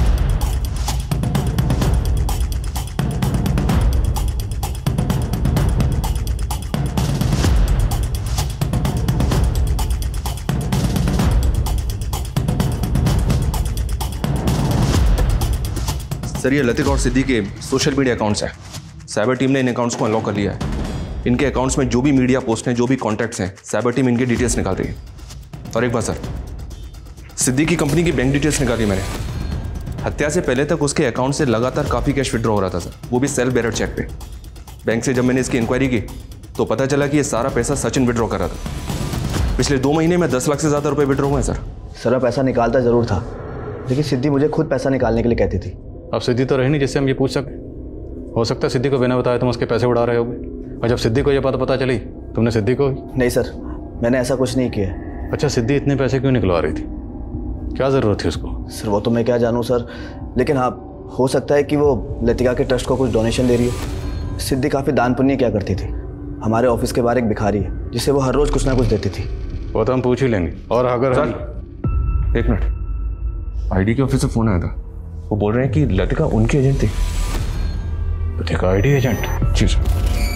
सर ये लतिका और सिद्धि के सोशल मीडिया अकाउंट्स हैं। साइबर टीम ने इन अकाउंट्स को अनलॉक कर लिया है। इनके अकाउंट्स में जो भी मीडिया पोस्ट हैं, जो भी कॉन्टैक्ट्स हैं, साइबर टीम इनके डिटेल्स निकाल रही है। और एक बात सर, सिद्धि की कंपनी की बैंक डिटेल्स निकाली मैंने। हत्या से पहले तक उसके अकाउंट से लगातार काफ़ी कैश विड्रॉ हो रहा था सर, वो भी सेल्फ बेरर चेक पे। बैंक से जब मैंने इसकी इंक्वायरी की तो पता चला कि ये सारा पैसा सचिन विड्रॉ कर रहा था। पिछले 2 महीने में 10 लाख से ज़्यादा रुपये विड्रॉ हुए हैं सर। मैं पैसा निकालता ज़रूर था, लेकिन सिद्धि मुझे खुद पैसा निकालने के लिए कहती थी। अब सिद्धि तो रही नहीं जिससे हम ये पूछ सकें। हो सकता है सिद्धि को बिना बताए तुम उसके पैसे उड़ा रहे होगे, और जब सिद्धि को ये बात पता चली तुमने सिद्धि को। नहीं सर, मैंने ऐसा कुछ नहीं किया। अच्छा, सिद्धि इतने पैसे क्यों निकलवा रही थी? क्या ज़रूरत थी उसको? सर वो तो मैं क्या जानूँ सर, लेकिन हाँ हो सकता है कि वो लतिका के ट्रस्ट को कुछ डोनेशन दे रही हो। सिद्धि काफ़ी दान पुण्य क्या करती थी। हमारे ऑफिस के बाहर एक भिखारी है जिसे वो हर रोज़ कुछ ना कुछ देती थी। वो तो हम पूछ ही लेंगे। और अगर एक मिनट, आईडी के ऑफिस से फ़ोन आया था, वो बोल रहे हैं कि लतिका उनकी एजेंट थी। Latika ID agent? जी सर।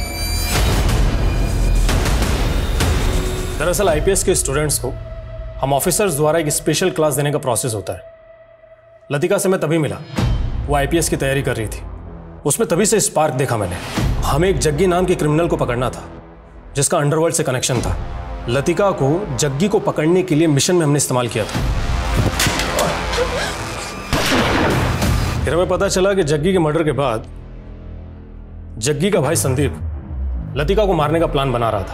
दरअसल आईपीएस के स्टूडेंट्स को हम ऑफिसर्स द्वारा एक स्पेशल क्लास देने का प्रोसेस होता है। लतिका से मैं तभी मिला, वो आईपीएस की तैयारी कर रही थी। उसमें तभी से स्पार्क देखा मैंने। हमें एक जग्गी नाम के क्रिमिनल को पकड़ना था जिसका अंडरवर्ल्ड से कनेक्शन था। लतिका को जग्गी को पकड़ने के लिए मिशन में हमने इस्तेमाल किया था। फिर हमें पता चला कि जग्गी के मर्डर के बाद जग्गी का भाई संदीप लतिका को मारने का प्लान बना रहा था।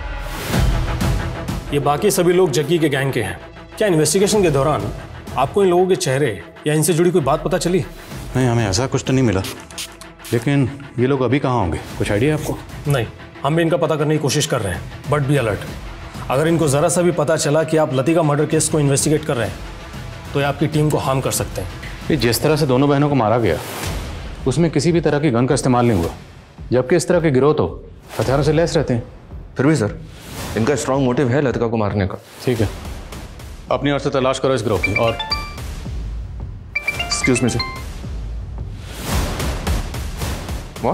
ये बाकी सभी लोग जग्गी के गैंग के हैं। क्या इन्वेस्टिगेशन के दौरान आपको इन लोगों के चेहरे या इनसे जुड़ी कोई बात पता चली? नहीं, हमें ऐसा कुछ तो नहीं मिला। लेकिन ये लोग अभी कहाँ होंगे, कुछ आइडिया आपको? नहीं, हम भी इनका पता करने की कोशिश कर रहे हैं, बट बी अलर्ट। अगर इनको ज़रा सा भी पता चला कि आप लतिका मर्डर केस को इन्वेस्टिगेट कर रहे हैं तो ये आपकी टीम को हार्म कर सकते हैं। ये जिस तरह से दोनों बहनों को मारा गया उसमें किसी भी तरह की गन का इस्तेमाल नहीं हुआ, जबकि इस तरह के गिरोह तो हथियारों से लैस रहते हैं। फिर भी सर इनका स्ट्रांग मोटिव है लतिका को मारने का। ठीक है, अपनी ओर से तलाश करो इस गिरोह की। और एक्सक्यूज मी सर। व्हाट?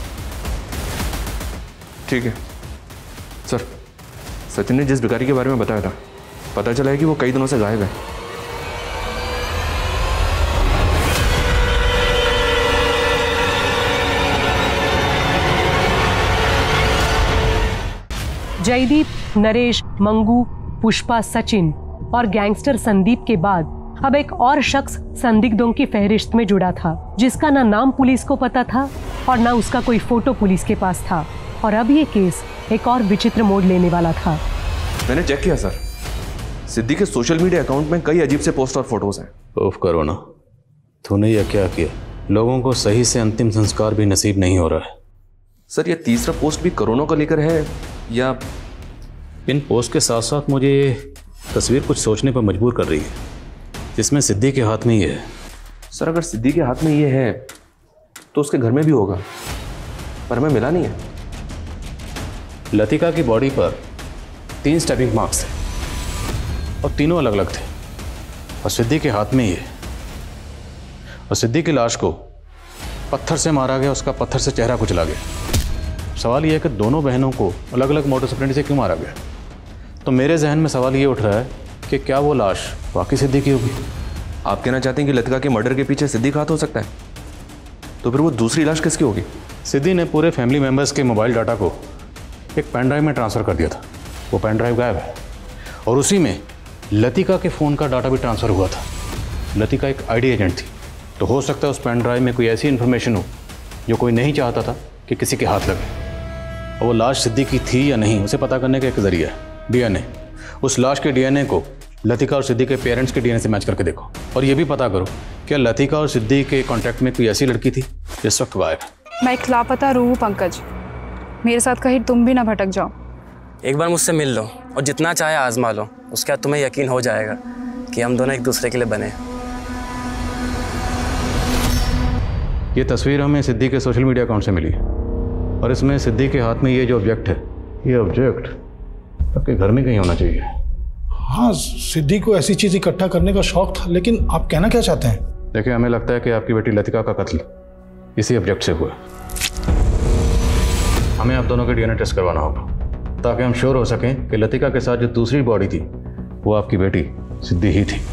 ठीक है सर। सचिन ने जिस भिखारी के बारे में बताया था, पता चला है कि वो कई दिनों से गायब है। जयदीप, नरेश, मंगू, पुष्पा, सचिन और गैंगस्टर संदीप के बाद अब एक और शख्स संदिग्धों की फहरिस्त में जुड़ा था, जिसका ना नाम पुलिस को पता था और ना उसका कोई फोटो पुलिस के पास था। और अब ये केस एक और विचित्र मोड़ लेने वाला था। मैंने चेक किया सर, सिद्धि के सोशल मीडिया अकाउंट में कई अजीब से पोस्ट और फोटोज हैं। उफ करो ना, तूने यह क्या किया? लोगों को सही से अंतिम संस्कार भी नसीब नहीं हो रहा है। सर ये तीसरा पोस्ट भी कोरोना को लेकर है या? इन पोस्ट के साथ साथ मुझे ये तस्वीर कुछ सोचने पर मजबूर कर रही है, जिसमें सिद्धि के हाथ में ये है। सर अगर सिद्धि के हाथ में ये है तो उसके घर में भी होगा, पर हमें मिला नहीं है। लतिका की बॉडी पर 3 स्टैबिंग मार्क्स थे और तीनों अलग अलग थे, और सिद्धि के हाथ में ये। और सिद्धि की लाश को पत्थर से मारा गया, उसका पत्थर से चेहरा कुचला गया। सवाल यह है कि दोनों बहनों को अलग अलग मोडस ऑपरेंडी से क्यों मारा गया? तो मेरे जहन में सवाल ये उठ रहा है कि क्या वो लाश वाकई सिद्धि की होगी? आप कहना चाहते हैं कि लतिका के मर्डर के पीछे सिद्धि का हाथ हो सकता है? तो फिर वो दूसरी लाश किसकी होगी? सिद्धि ने पूरे फैमिली मेम्बर्स के मोबाइल डाटा को एक पेन ड्राइव में ट्रांसफ़र कर दिया था। वो पेन ड्राइव गायब है और उसी में लतिका के फ़ोन का डाटा भी ट्रांसफ़र हुआ था। लतिका एक आईडी एजेंट थी, तो हो सकता है उस पेन ड्राइव में कोई ऐसी इन्फॉर्मेशन हो जो कोई नहीं चाहता था कि किसी के हाथ लगे। और वो लाश सिद्धि की थी या नहीं, उसे पता करने का एक जरिया है डीएनए। उस लाश के डीएनए को लतिका और सिद्धि के पेरेंट्स के डीएनए से मैच करके देखो, और ये भी पता करो क्या लतिका और सिद्धि के कॉन्टैक्ट में कोई ऐसी लड़की थी जिस वक्त गायब है। मैं एक लापता रूह हूँ पंकज, मेरे साथ कहीं तुम भी ना भटक जाओ। एक बार मुझसे मिल लो और जितना चाहे आजमा लो, उसके बाद तुम्हें यकीन हो जाएगा कि हम दोनों एक दूसरे के लिए बने। ये तस्वीर हमें सिद्धि के सोशल मीडिया अकाउंट से मिली, और इसमें सिद्धि के हाथ में ये जो ऑब्जेक्ट है, ये ऑब्जेक्ट आपके घर में कहीं होना चाहिए। हाँ, सिद्धि को ऐसी चीज इकट्ठा करने का शौक था, लेकिन आप कहना क्या चाहते हैं? देखिए, हमें लगता है कि आपकी बेटी लतिका का कत्ल इसी ऑब्जेक्ट से हुआ। हमें आप दोनों के डीएनए टेस्ट करवाना होगा ताकि हम श्योर हो सकें कि लतिका के साथ जो दूसरी बॉडी थी वो आपकी बेटी सिद्धि ही थी।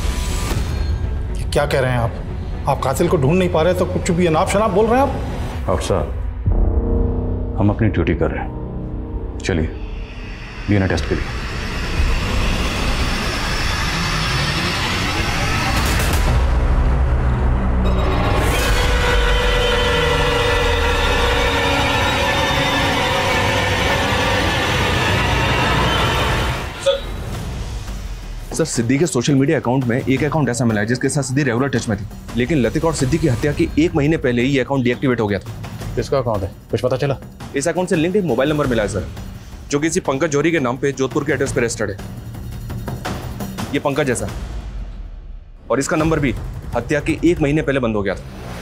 क्या कह रहे हैं आप कातिल को ढूंढ नहीं पा रहे तो कुछ भी अनाप शनाप बोल रहे हैं आप? और साहब, हम अपनी ड्यूटी कर रहे हैं। चलिए डीएनए टेस्ट करिए। सर सिद्धि के सोशल मीडिया अकाउंट में एक अकाउंट ऐसा मिला है जिसके साथ सिद्धि रेगुलर टच में थी, लेकिन लतिका और सिद्धि की हत्या के 1 महीने पहले ही ये अकाउंट डीएक्टिवेट हो गया था। किसका अकाउंट है, कुछ पता चला? इस अकाउंट से लिंक एक मोबाइल नंबर मिला है सर, जो किसी पंकज जौहरी के नाम पे जोधपुर के एड्रेस पर रजिस्टर्ड है। ये पंकज है सर, और इसका नंबर भी हत्या के 1 महीने पहले बंद हो गया था।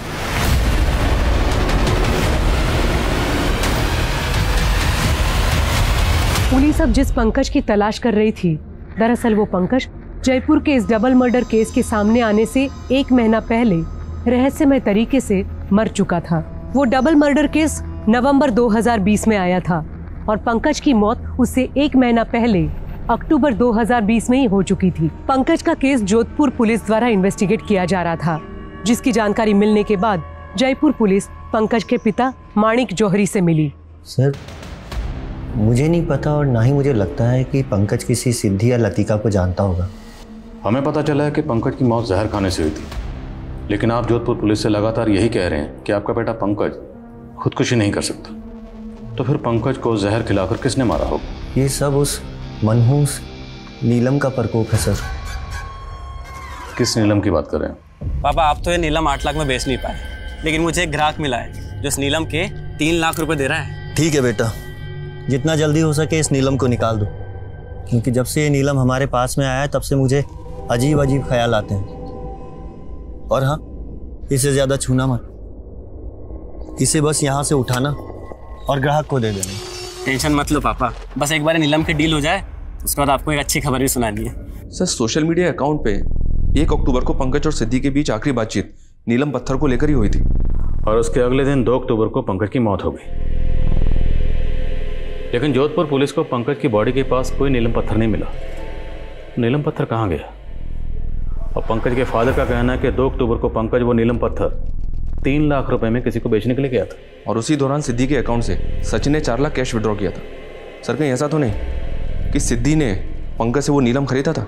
पुलिस अब जिस पंकज की तलाश कर रही थी, दरअसल वो पंकज जयपुर के इस डबल मर्डर केस के सामने आने से 1 महीना पहले रहस्यमय तरीके से मर चुका था। वो डबल मर्डर केस नवंबर 2020 में आया था और पंकज की मौत उससे 1 महीना पहले अक्टूबर 2020 में ही हो चुकी थी। पंकज का केस जोधपुर पुलिस द्वारा इन्वेस्टिगेट किया जा रहा था, जिसकी जानकारी मिलने के बाद जयपुर पुलिस पंकज के पिता माणिक जौहरी से मिली। सर, मुझे नहीं पता और ना ही मुझे लगता है कि पंकज किसी सिद्धि या लतिका को जानता होगा। हमें पता चला है कि पंकज की मौत जहर खाने से हुई थी, लेकिन आप जोधपुर पुलिस से लगातार यही कह रहे हैं कि आपका बेटा पंकज खुदकुशी नहीं कर सकता। तो फिर पंकज को जहर खिलाकर किसने मारा होगा? ये सब उस मनहूस नीलम का प्रकोप है सर। किस नीलम की बात कर रहे हैं? पापा, आप तो ये नीलम 8 लाख में बेच नहीं पाए, लेकिन मुझे एक ग्राहक मिला है जो इस नीलम के 3 लाख रुपए दे रहा है। ठीक है बेटा, जितना जल्दी हो सके इस नीलम को निकाल दो, क्योंकि जब से ये नीलम हमारे पास में आया है तब से मुझे अजीब अजीब ख्याल आते हैं। और हाँ, इसे ज़्यादा छूना मत, इसे बस यहाँ से उठाना और ग्राहक को दे देना। टेंशन मत लो पापा, बस एक बार नीलम की डील हो जाए, उसके बाद आपको एक अच्छी खबर भी सुनानी है। सर, सोशल मीडिया अकाउंट पे 1 अक्टूबर को पंकज और सिद्धि के बीच आखिरी बातचीत नीलम पत्थर को लेकर ही हुई थी, और उसके अगले दिन 2 अक्टूबर को पंकज की मौत हो गई। लेकिन जोधपुर पुलिस को पंकज की बॉडी के पास कोई नीलम पत्थर नहीं मिला। नीलम पत्थर कहाँ गया? और पंकज के फादर का कहना है कि 2 अक्टूबर को पंकज वो नीलम पत्थर 3 लाख रुपए में किसी को बेचने के लिए गया था, और उसी दौरान सिद्धि के अकाउंट से सचिन ने 4 लाख कैश विड्रॉ किया था। सर कहीं ऐसा तो नहीं कि सिद्धि ने पंकज से वो नीलम खरीदा था?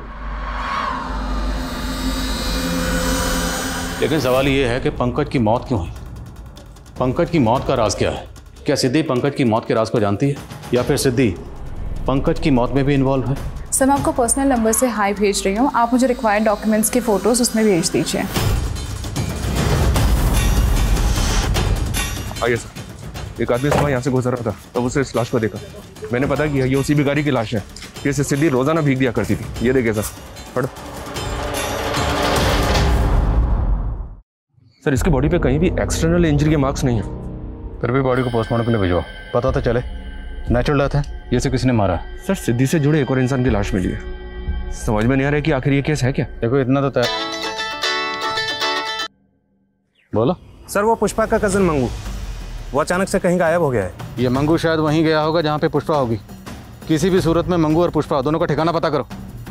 लेकिन सवाल ये है कि पंकज की मौत क्यों हुई? पंकज की मौत का राज क्या है? क्या सिद्धि पंकज की मौत के राज को जानती है, या फिर सिद्धि पंकज की मौत में भी इन्वॉल्व है? सर मैं आपको पर्सनल नंबर से हाई भेज रही हूँ, आप मुझे रिक्वायर्ड डॉक्यूमेंट्स की फ़ोटोज़ उसमें भेज दीजिए। आइए सर। एक आदमी सुबह यहाँ से गुजर रहा था, तब उसे इस लाश को देखा। मैंने पता किया ये उसी भिखारी की लाश है जिसे सिद्धि रोजाना भीख दिया करती थी। ये देखिए सर, पढ़ो। सर इसकी बॉडी पे कहीं भी एक्सटर्नल इंजरी के मार्क्स नहीं है। फिर भी बॉडी को पोस्टमार्टम के लिए भिजवाओ, पता तो चले नेचुरल डेथ है ये से किसी ने मारा है। सर सिद्धि से जुड़े एक और इंसान की लाश मिली है, समझ में नहीं आ रहा है कि आखिर ये केस है क्या। देखो इतना तो तय। बोलो सर। वो पुष्पा का कजन मंगू, वो अचानक से कहीं गायब हो गया है। ये मंगू शायद वहीं गया होगा जहाँ पे पुष्पा होगी। किसी भी सूरत में मंगू और पुष्पा दोनों का ठिकाना पता करो।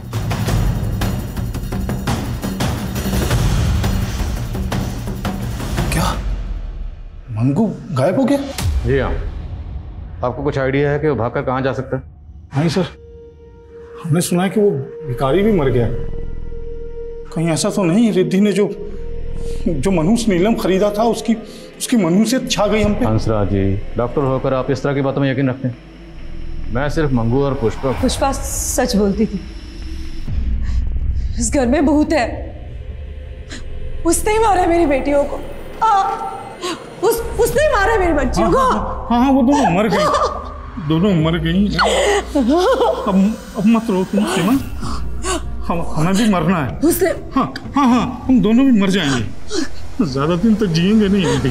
क्या मंगू गायब हो गया? जी हाँ। आपको कुछ आइडिया है कि वो भागकर कहाँ जा सकता है? नहीं सर, हमने सुना है कि वो भिखारी भी मर गया। कहीं ऐसा तो नहीं रिद्धि ने जो मनुष्य नीलम खरीदा था उसकी मनुष्यत छा गई हम पे? हंसराज जी, डॉक्टर होकर आप इस तरह की बातों में यकीन रखते हैं? मैं सिर्फ मंगू और पुष्पा सच बोलती थी। इस घर में भूत है, उसने ही मारा मेरी बेटियों को। उसने ही मारा मेरी बच्चियों को। हाँ, वो दोनों मर गई, दोनों मर गई। अब मत रो तुम सीमा, हमें भी मरना है। उसने हाँ, हम दोनों भी मर जाएंगे, ज्यादा दिन तक जिएंगे नहीं हम भी।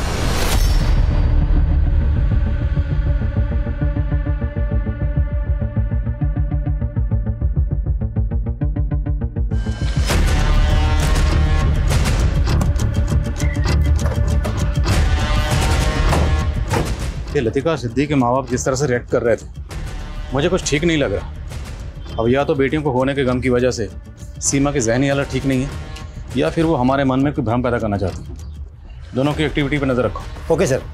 ये लतिका सिद्धि के माँ बाप जिस तरह से रिएक्ट कर रहे थे, मुझे कुछ ठीक नहीं लग रहा। अब या तो बेटियों को होने के गम की वजह से सीमा की जहनी हालत ठीक नहीं है, या फिर वो हमारे मन में कोई भ्रम पैदा करना चाहती है। दोनों की एक्टिविटी पर नजर रखो। Okay sir.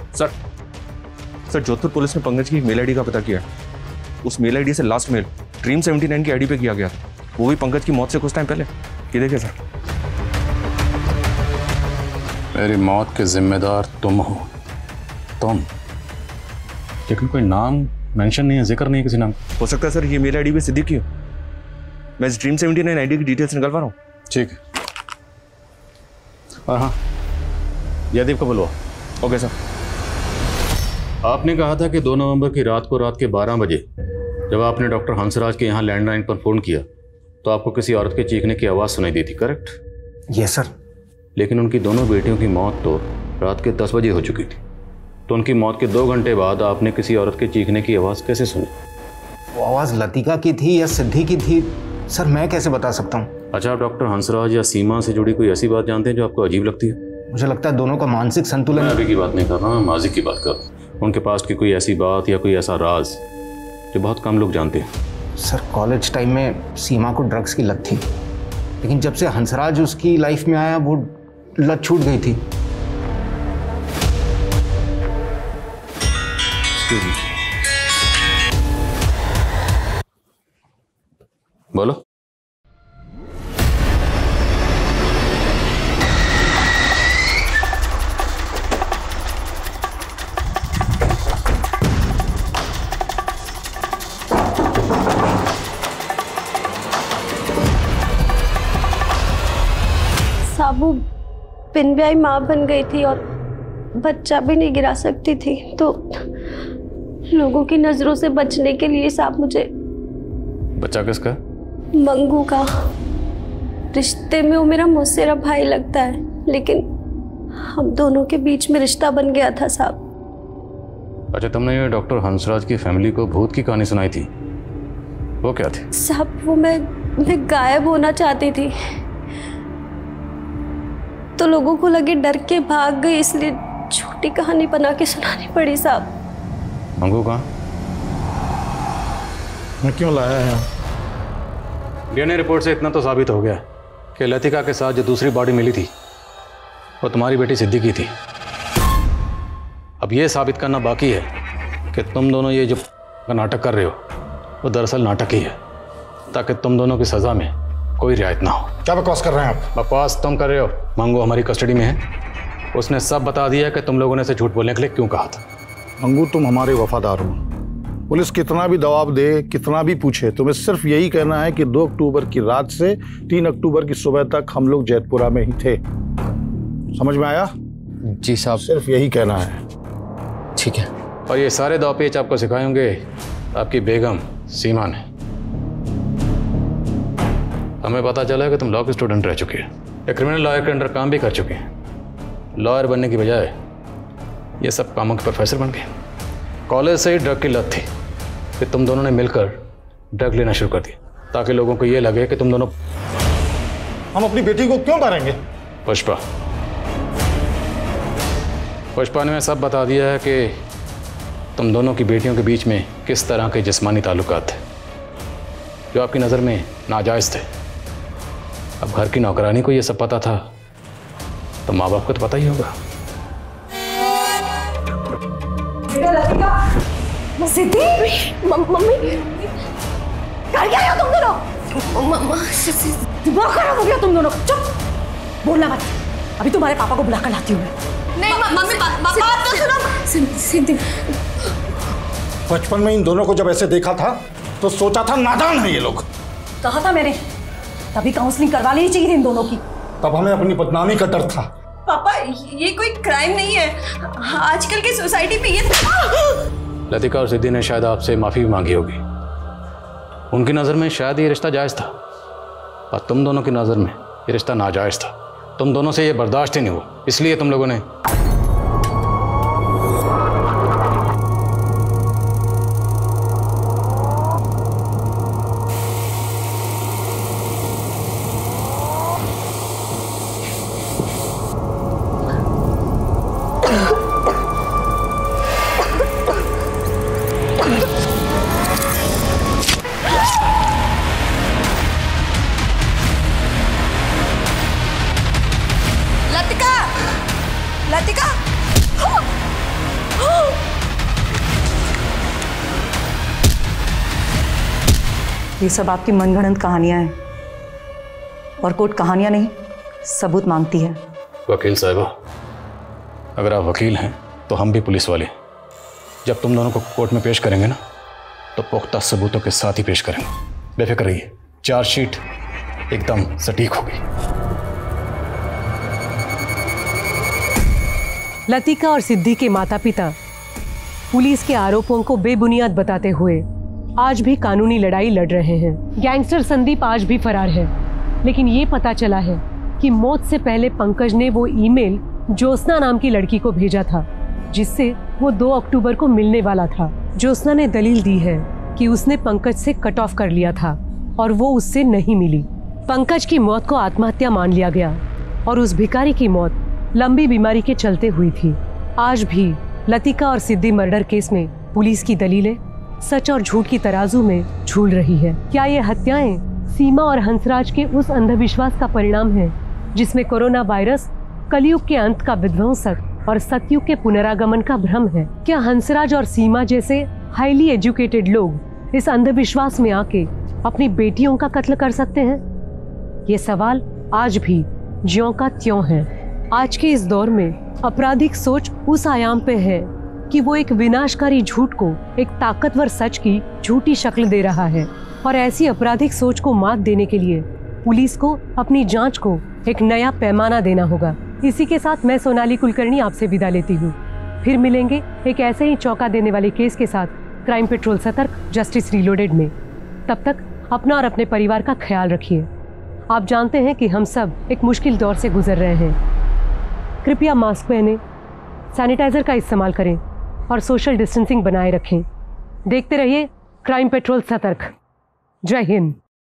Sir Jodhpur police ने पंकज की मेल आईडी का पता किया। उस मेल आईडी से लास्ट मेल ड्रीम 79 की आईडी पे किया गया था, वो भी पंकज की मौत से कुछ टाइम पहले। ये देखिए सर। मेरी मौत के जिम्मेदार तुम हो, तुम। लेकिन कोई नाम मेंशन नहीं है, जिक्र नहीं है किसी नाम। हो सकता है सर ये मेल आईडी पे सिद्धि की हो। मैं इस ड्रीम 79 आईडी की डिटेल्स निकलवा रहा हूँ। ठीक है। और हाँ, जयदीप को बुलवा। Okay sir. आपने कहा था कि 2 नवंबर की रात को रात के 12 बजे जब आपने डॉक्टर हंसराज के यहाँ लैंडलाइन पर फोन किया तो आपको किसी औरत के चीखने की आवाज़ सुनाई दी थी, करेक्ट? Yes sir. लेकिन उनकी दोनों बेटियों की मौत तो रात के 10 बजे हो चुकी थी, तो उनकी मौत के 2 घंटे बाद आपने किसी औरत के चीखने की आवाज़ कैसे सुनी? वो आवाज़ लतिका की थी या सिद्धि की थी सर, मैं कैसे बता सकता हूँ। अच्छा, आप डॉक्टर हंसराज या सीमा से जुड़ी कोई ऐसी बात जानते हैं जो आपको अजीब लगती है? मुझे लगता है दोनों का मानसिक संतुलन। मैं अभी की बात नहीं कर रहा, माजी की बात कर रहा हूँ। उनके पास की कोई ऐसी बात या कोई ऐसा राज जो बहुत कम लोग जानते हैं। सर कॉलेज टाइम में सीमा को ड्रग्स की लत थी, लेकिन जब से हंसराज उसकी लाइफ में आया वो लत छूट गई थी। बोलो। साबू बिन ब्याही माँ बन गई थी और बच्चा भी नहीं गिरा सकती थी, तो लोगों की नजरों से बचने के लिए साहब मुझे। बच्चा किसका? मंगू का। रिश्ते में वो मेरा मौसेरा भाई लगता है, लेकिन हम दोनों के बीच में रिश्ता बन गया था साहब। अच्छा, तुमने ये डॉक्टर हंसराज की फैमिली को भूत की कहानी सुनाई थी, वो क्या थी? साहब वो मैं गायब होना चाहती थी, तो लोगों को लगे डर के भाग गई, इसलिए छोटी कहानी बना के सुनानी पड़ी साहब। मंगू कहाँ? मैं क्यों लाया है? डीएनए रिपोर्ट से इतना तो साबित हो गया कि लतिका के साथ जो दूसरी बॉडी मिली थी वो तुम्हारी बेटी सिद्धि की थी। अब ये साबित करना बाकी है कि तुम दोनों ये जो अगर नाटक कर रहे हो वो दरअसल नाटक ही है, ताकि तुम दोनों की सज़ा में कोई रियायत ना हो। क्या बकवास कर रहे हैं आप? बकवास तुम कर रहे हो। मंगू हमारी कस्टडी में है, उसने सब बता दिया कि तुम लोगों ने इसे झूठ बोलने के लिए क्यों कहा था। मंगू, तुम हमारे वफादार हो। पुलिस कितना भी दबाव दे, कितना भी पूछे, तुम्हें सिर्फ यही कहना है कि 2 अक्टूबर की रात से 3 अक्टूबर की सुबह तक हम लोग जैतपुरा में ही थे। समझ में आया? जी साहब। सिर्फ यही कहना है। ठीक है। और ये सारे दाव पेच आपको सिखाए होंगे आपकी बेगम सीमा ने। हमें पता चला है कि तुम लॉ के स्टूडेंट रह चुके हैं, या क्रिमिनल लॉयर के अंडर काम भी कर चुके हैं। लॉयर बनने की बजाय ये सब कामों के प्रोफेसर बन गए। कॉलेज से ही ड्रग की लत थी, फिर तुम दोनों ने मिलकर ड्रग लेना शुरू कर दिया, ताकि लोगों को ये लगे कि तुम दोनों। हम अपनी बेटी को क्यों मारेंगे? पुष्पा ने सब बता दिया है कि तुम दोनों की बेटियों के बीच में किस तरह के जिस्मानी ताल्लुकात थे जो आपकी नज़र में नाजायज़ थे। अब घर की नौकरानी को ये सब पता था तो माँ बाप को तो पता ही होगा। सिद्धि, मम्मी कर क्या हो तुम दोनों? दिमाग खराब हो गया तुम दोनों का। चुप, बोलना मत। अभी तुम्हारे पापा को बुला कर लाती हूँ मैं। नहीं मम्मी, बात तो सुनो। सिद्धि, बचपन में इन दोनों को जब ऐसे देखा था तो सोचा था नादान है ये लोग। कहा था मैंने, तभी काउंसलिंग करवा लेनी चाहिए थी इन दोनों की। तब हमें अपनी बदनामी का डर था। पापा, ये कोई क्राइम नहीं है। आजकल की सोसाइटी में ये लतिका और सिद्धि ने शायद आपसे माफ़ी भी मांगी होगी। उनकी नज़र में शायद ये रिश्ता जायज़ था, और तुम दोनों की नज़र में ये रिश्ता नाजायज़ था। तुम दोनों से ये बर्दाश्त ही नहीं हुआ, इसलिए तुम लोगों ने। ये सब आपकी मनगढ़ंत कहानियां हैं, और कोर्ट कहानियां नहीं सबूत मांगती है। वकील साहिबा, अगर आप वकील हैं तो हम भी पुलिस वाले। जब तुम दोनों को कोर्ट में पेश करेंगे ना, तो पुख्ता सबूतों के साथ ही पेश करेंगे। बेफिक्र रहिए, चार्जशीट एकदम सटीक होगी। लतिका और सिद्धि के माता पिता पुलिस के आरोपों को बेबुनियाद बताते हुए आज भी कानूनी लड़ाई लड़ रहे हैं। गैंगस्टर संदीप आज भी फरार है, लेकिन ये पता चला है कि मौत से पहले पंकज ने वो ईमेल ज्योत्सना नाम की लड़की को भेजा था, जिससे वो 2 अक्टूबर को मिलने वाला था। ज्योत्सना ने दलील दी है कि उसने पंकज से कट ऑफ कर लिया था और वो उससे नहीं मिली। पंकज की मौत को आत्महत्या मान लिया गया और उस भिखारी की मौत लंबी बीमारी के चलते हुई थी। आज भी लतिका और सिद्धि मर्डर केस में पुलिस की दलीलें सच और झूठ की तराजू में झूल रही है। क्या ये हत्याएं सीमा और हंसराज के उस अंधविश्वास का परिणाम है जिसमें कोरोना वायरस कलयुग के अंत का विध्वंसक और सतयुग के पुनरागमन का भ्रम है? क्या हंसराज और सीमा जैसे हाईली एजुकेटेड लोग इस अंधविश्वास में आके अपनी बेटियों का कत्ल कर सकते हैं? ये सवाल आज भी ज्यों का त्यों है। आज के इस दौर में आपराधिक सोच उस आयाम पे है कि वो एक विनाशकारी झूठ को एक ताकतवर सच की झूठी शक्ल दे रहा है, और ऐसी आपराधिक सोच को मात देने के लिए पुलिस को अपनी जांच को एक नया पैमाना देना होगा। इसी के साथ मैं सोनाली कुलकर्णी आपसे विदा लेती हूँ। फिर मिलेंगे एक ऐसे ही चौंका देने वाले केस के साथ crime patrol Satark justice reloaded में। तब तक अपना और अपने परिवार का ख्याल रखिए। आप जानते हैं कि हम सब एक मुश्किल दौर से गुजर रहे हैं। कृपया मास्क पहने, सैनिटाइजर का इस्तेमाल करें और सोशल डिस्टेंसिंग बनाए रखें। देखते रहिए क्राइम पेट्रोल सतर्क। जय हिंद।